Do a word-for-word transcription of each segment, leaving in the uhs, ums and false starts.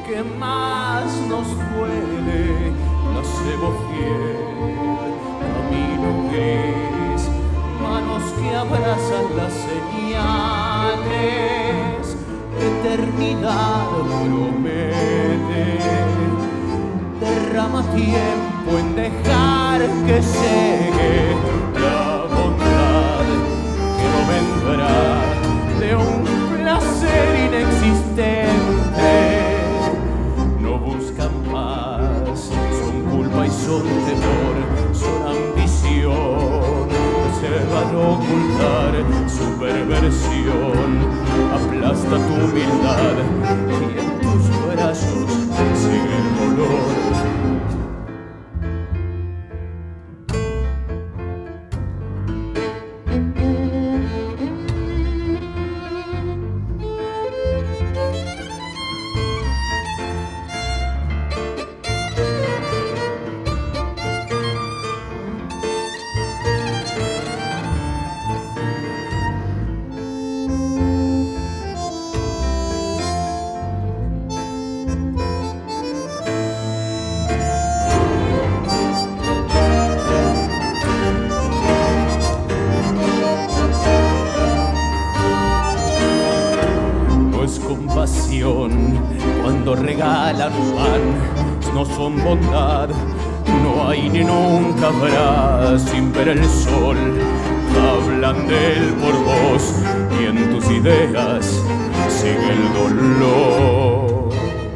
que más nos duele, placebo fiel, camino gris, manos que abrazan las señales, eternidad promete, derrama tiempo en dejar que llegue la bondad que no vendrá de un placer inexistente. No buscan más, son culpa y son temor, son ambición, se van a ocultar su perversión. Aplasta tu humildad y en tus brazos sigue el dolor. Cuando regalan pan, no son bondad, no hay ni nunca habrá sin ver el sol. Hablan de él por vos y en tus ideas sigue el dolor.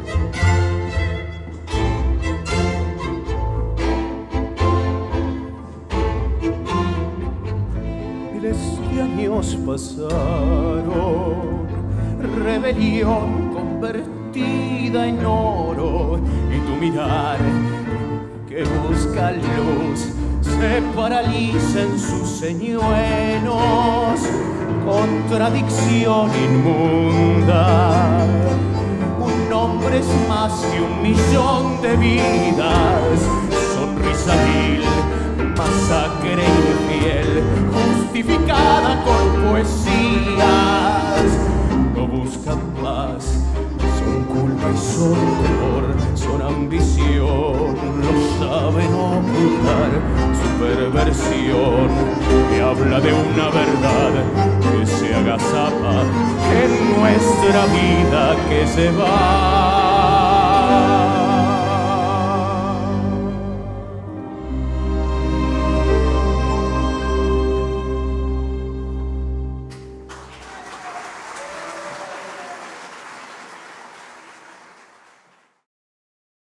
Miles de años pasaron, rebelión convertida en oro, y tu mirar que busca luz se paraliza en sus señuelos. Contradicción inmunda, un hombre es más que un millón de vidas. Sonrisa vil, masacre infiel, justificada con poesías. No buscan paz, son culpa y son temor, son ambición, lo saben ocultar su perversión, que habla de una verdad que se agazapa en nuestra vida que se va.